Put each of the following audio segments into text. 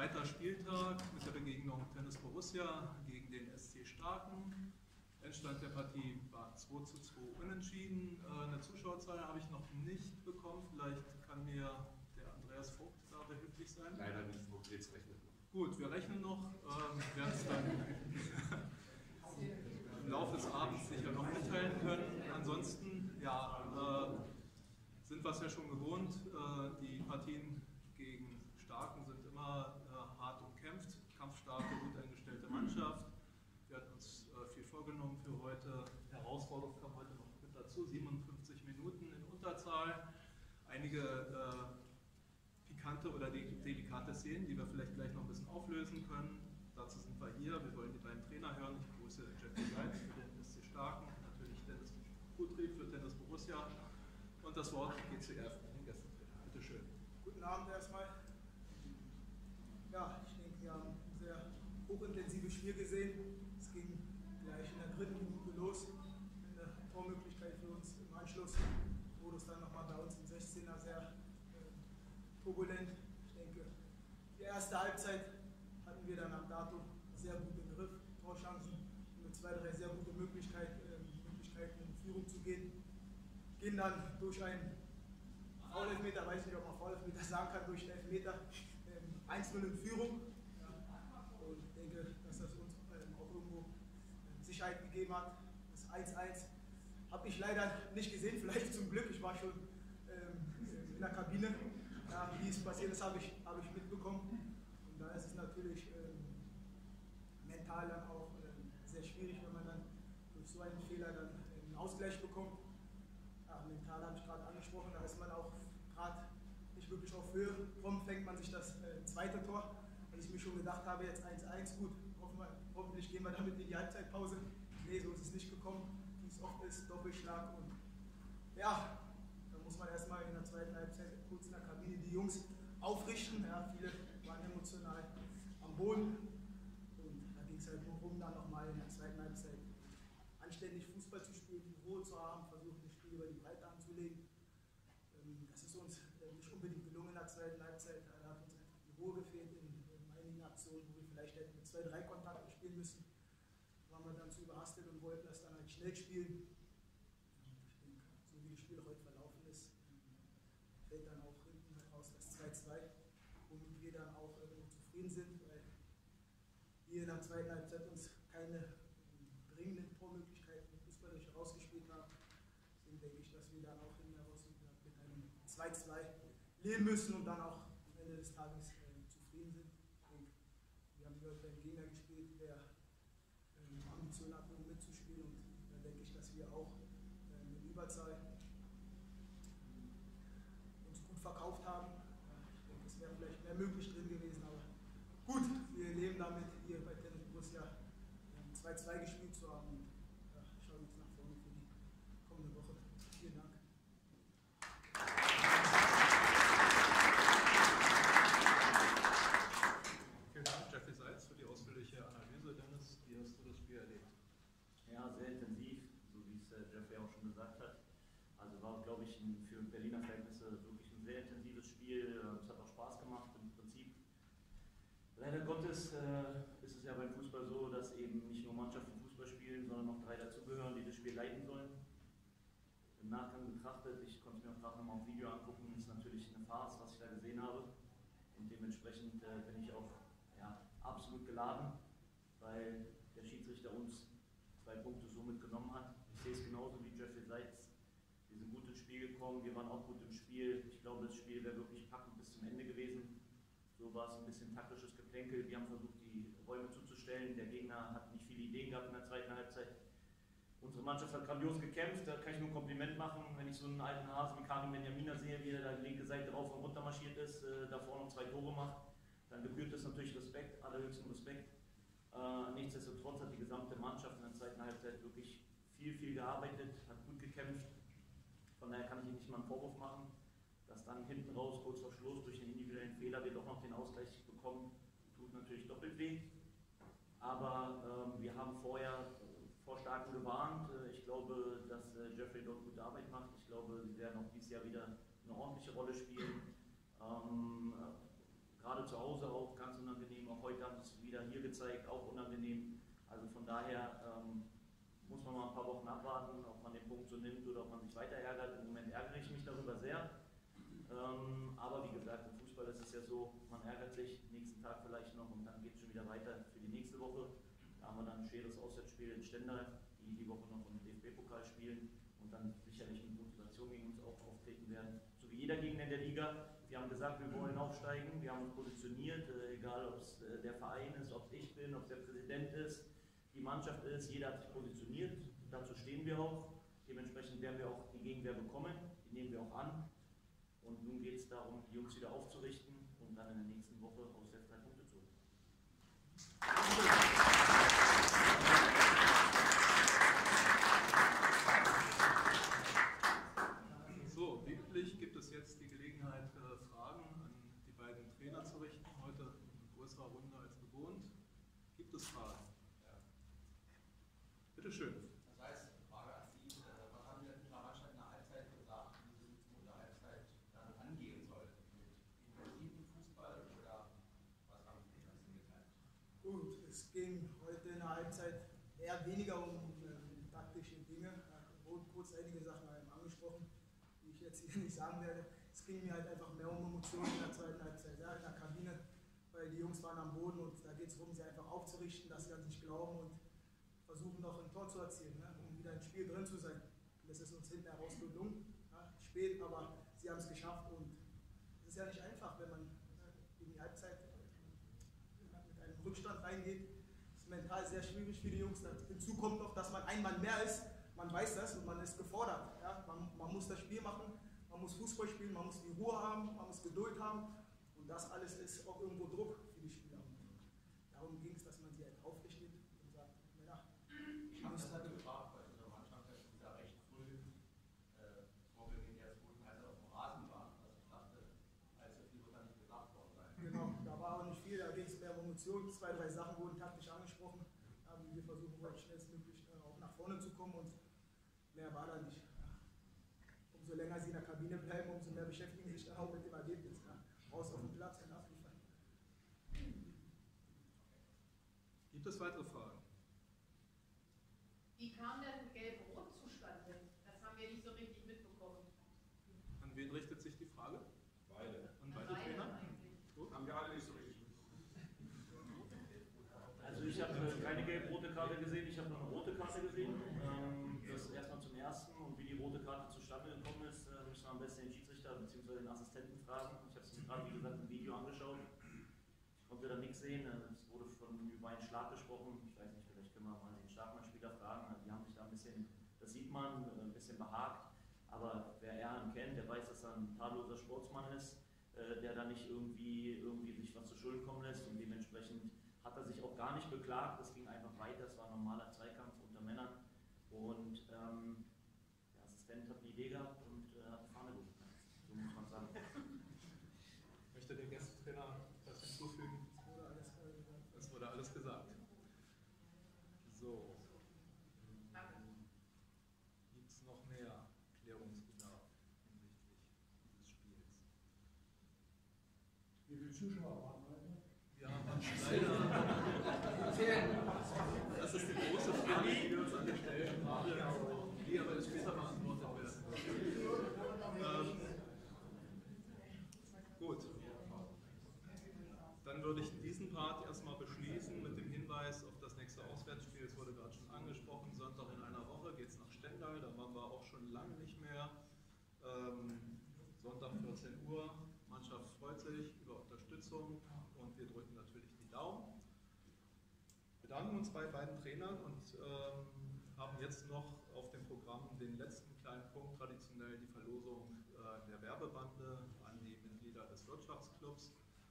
Zweiter Spieltag mit der Begegnung Tennis Borussia gegen den SC Starken. Endstand der Partie war 2:2 unentschieden. Eine Zuschauerzahl habe ich noch nicht bekommen. Vielleicht kann mir der Andreas Vogt da behilflich sein. Leider nicht, Vogt jetzt rechnet noch. Gut, wir rechnen noch. Wir werden es dann im Laufe des Abends sicher noch mitteilen können. Ansonsten sind wir es ja schon gewohnt. Die Partien gegen Starken sind immer hart umkämpft. Kampfstarke, gut eingestellte Mannschaft. Wir hatten uns viel vorgenommen für heute. Herausforderung kam heute noch mit dazu. 57 Minuten in Unterzahl. Einige pikante oder delikate Szenen, die wir vielleicht gleich noch ein bisschen auflösen können. Dazu sind wir hier. Wir wollen die beiden Trainer hören. Ich begrüße Jeffrey Seitz für den SC Starken, natürlich Dennis Kutri für Tennis Borussia. Und das Wort geht zuerst an den Gästetrainer. Bitte schön. Guten Abend erstmal. Ja, ich denke, wir haben ein sehr hochintensives Spiel gesehen. Es ging gleich in der dritten Minute los. Eine Tormöglichkeit für uns im Anschluss. Wurde es dann nochmal bei uns im 16er sehr turbulent. Ich denke, die erste Halbzeit hatten wir dann am Datum sehr gut im Griff. Torchancen mit 2, 3 sehr gute Möglichkeiten in Führung zu gehen. Gehen dann durch einen Foul-Elfmeter, weiß nicht, ob man Foul-Elfmeter sagen kann, durch den Elfmeter 1:0 in Führung. Ja. Und ich denke, dass das uns auch irgendwo Sicherheit gegeben hat. Das 1:1 habe ich leider nicht gesehen, vielleicht zum Glück. Ich war schon in der Kabine. Ja, wie es passiert ist, habe ich mitbekommen. Und da ist es natürlich mental dann auch sehr schwierig, wenn man dann durch so einen Fehler dann einen Ausgleich bekommt. Ja, mental habe ich gerade angesprochen, da ist man auch gerade nicht wirklich auf Höhe. Fängt man sich das zweite Tor, weil ich mir schon gedacht habe, jetzt 1:1, gut, hoffentlich gehen wir damit in die Halbzeitpause. Nee, so ist es nicht gekommen, wie es oft ist, Doppelschlag. Und ja, da muss man erstmal in der zweiten Halbzeit kurz in der Kabine die Jungs aufrichten. Ja, viele waren emotional am Boden. Und da ging es halt nur darum, dann nochmal in der zweiten Halbzeit anständig Fußball zu spielen, die Ruhe zu haben, versuchen das Spiel über die Breite anzulegen. Das ist uns nicht unbedingt gelungen in der zweiten Halbzeit. Da hat uns einfach die Ruhe gefehlt in einigen Aktionen, wo wir vielleicht hätten mit 2, 3 Kontakten spielen müssen. Da waren wir dann zu überhastet und wollten das dann halt schnell spielen. Ich denke, so wie das Spiel heute verlaufen ist, fällt dann auch hinten raus das 2:2, womit wir dann auch zufrieden sind, weil wir in der zweiten Halbzeit uns keine dringenden Tormöglichkeiten fußballisch herausgespielt haben. Deswegen denke ich, dass wir dann auch hinten heraus mit einem 2:2 leben müssen und dann auch am Ende des Tages zufrieden sind. Ich denke, wir haben heute einen Gegner gespielt, der Ambitionen hat, um mitzuspielen, und da denke ich, dass wir auch in Überzahl uns gut verkauft haben. Ich denke, es wäre vielleicht mehr möglich drin gewesen, aber gut, wir leben damit, hier bei Tennis Borussia 2:2 gespielt zu haben, und schauen uns nach vorne für die kommende Woche. Vielen Dank. Vielen Dank, Jeffrey Seitz, für die ausführliche Analyse. Dennis, wie hast du das Spiel erlebt? Ja, sehr intensiv, so wie es Jeffrey auch schon gesagt hat. Also war, glaube ich, für Berliner Verhältnisse wirklich ein sehr intensives Spiel. Es hat auch Spaß gemacht im Prinzip. Leider Gottes ist es ja beim Fußball so, dass eben nicht nur Mannschaften Fußball spielen, sondern noch 3 dazugehören, die das Spiel leiten sollen. Im Nachgang betrachtet, ich konnte es mir auch gerade nochmal auf Video angucken, ist natürlich eine Farce, was ich da gesehen habe. Und dementsprechend bin ich auch absolut geladen, weil der Schiedsrichter uns 2 Punkte so mitgenommen hat. Ich sehe es genauso wie Jeffrey Seitz. Wir sind gut ins Spiel gekommen, wir waren auch gut im Spiel. Ich glaube, das Spiel wäre wirklich packend bis zum Ende gewesen. So war es ein bisschen taktisches Geplänkel. Wir haben versucht, die Räume zuzustellen. Der Gegner hat nicht viele Ideen gehabt in der zweiten Halbzeit. Unsere Mannschaft hat grandios gekämpft. Da kann ich nur ein Kompliment machen, wenn ich so einen alten Hasen wie Karim Benjamina sehe, wie er da die linke Seite rauf und runter marschiert ist, davor noch 2 Tore macht. Dann gebührt es natürlich Respekt, allerhöchsten Respekt. Nichtsdestotrotz hat die gesamte Mannschaft in der zweiten Halbzeit wirklich viel gearbeitet, hat gut gekämpft. Von daher kann ich Ihnen nicht mal einen Vorwurf machen, dass dann hinten raus, kurz vor Schluss, durch den individuellen Fehler wir doch noch den Ausgleich bekommen. Tut natürlich doppelt weh. Aber wir haben vorher vor Starken gewarnt. Ich glaube, dass Jeffrey dort gute Arbeit macht. Ich glaube, sie werden auch dieses Jahr wieder eine ordentliche Rolle spielen. gerade zu Hause auch ganz unangenehm. Auch heute haben sie es wieder hier gezeigt, auch unangenehm. Also von daher muss man mal ein paar Wochen abwarten, ob man den Punkt so nimmt oder ob man sich weiter ärgert. Im Moment ärgere ich mich darüber sehr. Aber wie gesagt, im Fußball ist es ja so, man ärgert sich, nächsten Tag vielleicht noch und dann geht es schon wieder weiter für die nächste Woche. Da haben wir dann ein schweres Auswärtsspiel in Stendal, die Woche noch im DFB-Pokal spielen und dann sicherlich mit Motivation gegen uns auch auftreten werden. So wie jeder Gegner in der Liga. Wir haben gesagt, wir wollen aufsteigen, wir haben uns positioniert, egal ob es der Verein ist, ob es ich bin, ob es der Präsident ist, die Mannschaft ist, jeder hat sich positioniert, dazu stehen wir auch. Dementsprechend werden wir auch die Gegenwehr bekommen, die nehmen wir auch an. Und nun geht es darum, die Jungs wieder aufzurichten und dann in der nächsten Woche auswärts 3 Punkte zu holen. So, wie üblich gibt es jetzt die Gelegenheit, Fragen an die beiden Trainer zu richten. Heute in größerer Runde als gewohnt. Gibt es Fragen? Ja. Bitte schön. Das heißt, Frage an Sie, was haben Sie denn in der Mannschaft in der Halbzeit gesagt, wie Sie in der Halbzeit dann angehen soll? Mit intensivem Fußball oder was haben Sie dazu geteilt? Gut, es ging heute in der Halbzeit eher weniger um taktische Dinge. Es wurden kurz einige Sachen angesprochen, die ich jetzt hier nicht sagen werde. Es ging mir halt einfach mehr um Emotionen in der zweiten Halbzeit, ja, in der Kabine, weil die Jungs waren am Boden und da geht es darum, sie einfach aufzurichten, dass sie an sich glauben und versuchen noch ein Tor zu erzielen, ne, um wieder im Spiel drin zu sein. Und das ist uns hinten heraus gelungen, ja, spät, aber sie haben es geschafft und es ist ja nicht einfach, wenn man in die Halbzeit mit einem Rückstand reingeht. Das ist mental sehr schwierig für die Jungs. Hinzu kommt noch, dass man ein Mann mehr ist, man weiß das und man ist gefordert. Ja? Man muss das Spiel machen, man muss Fußball spielen, man muss die Ruhe haben, man muss Geduld haben und das alles ist auch irgendwo Druck für die Spieler. Darum ging es, dass man sie halt aufrichtet und sagt, Männer, Ich habe das halt gefragt, weil unsere Mannschaft ja recht früh vor Beginn der zweiten Halbzeit auf dem Rasen war. Also ich dachte, allzu viel wird da nicht gedacht worden sein. genau, da war auch nicht viel, da ging es mehr um Emotionen. 2, 3 Sachen wurden taktisch angesprochen. Wir versuchen heute schnellstmöglich auch nach vorne zu kommen und mehr war da nicht. Umso länger sie in der Kabine bleiben, umso mehr beschäftigen sie sich dann auch mit dem Ergebnis. Raus auf den Platz und abliefern. Gibt es weitere Fragen? Wie kam denn Gelb-Rot zustande? Das haben wir nicht so richtig mitbekommen. An wen richtet sich die Frage? Beide. An beide Trainer? Gut. Haben wir alle nicht so richtig mitbekommen. Also ich habe keine gelb-rote Karte gesehen, ich habe nur eine rote Karte gesehen. Das erstmal zum Ersten und wie die rote Karte zustande gekommen ist, müssen wir am besten den Schiedsrichter bzw. den Assistenten fragen. Ich habe es mir gerade, wie gesagt, im Video angeschaut. Ich konnte da nichts sehen. Es wurde über einen Schlag gesprochen. Ich weiß nicht, vielleicht können wir mal den Schlagmann-Spieler fragen. Die haben sich da ein bisschen, das sieht man, ein bisschen behagt. Aber wer Erhan kennt, der weiß, dass er ein tadelloser Sportsmann ist, der da nicht irgendwie sich was zu Schulden kommen lässt und dementsprechend hat er sich auch gar nicht beklagt, es ging einfach weiter, es war ein normaler Zweikampf unter Männern und der Assistent hat eine Idee gehabt und hat die Fahne gehoben, so muss man sagen. Möchte der Gästetrainer das hinzufügen? Es wurde alles gesagt. So. Gibt es noch mehr Klärungsbedarf hinsichtlich dieses Spiels? Wie viele Zuschauer waren heute? Ja, leider. Das ist die große Frage, die wir uns angestellt haben, die aber später beantwortet werden. Gut. Dann würde ich diesen Part erstmal beschließen mit dem Hinweis auf das nächste Auswärtsspiel. Es wurde gerade schon angesprochen, Sonntag in einer Woche geht es nach Stendal, da waren wir auch schon lange nicht mehr. Sonntag 14 Uhr, Mannschaft freut sich über Unterstützung und wir drücken natürlich die Daumen. Wir bedanken uns bei beiden Trainern und haben jetzt noch auf dem Programm den letzten kleinen Punkt, traditionell die Verlosung der Werbebande an die Mitglieder des Wirtschaftsclubs.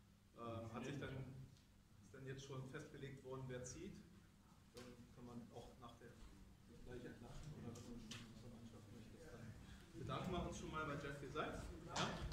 Ist denn jetzt schon festgelegt worden, wer zieht? Dann kann man auch nach der gleich entlassen oder wenn man zur Mannschaft möchte. Dann bedanken wir uns schon mal bei Jeff, ihr seid. Ja?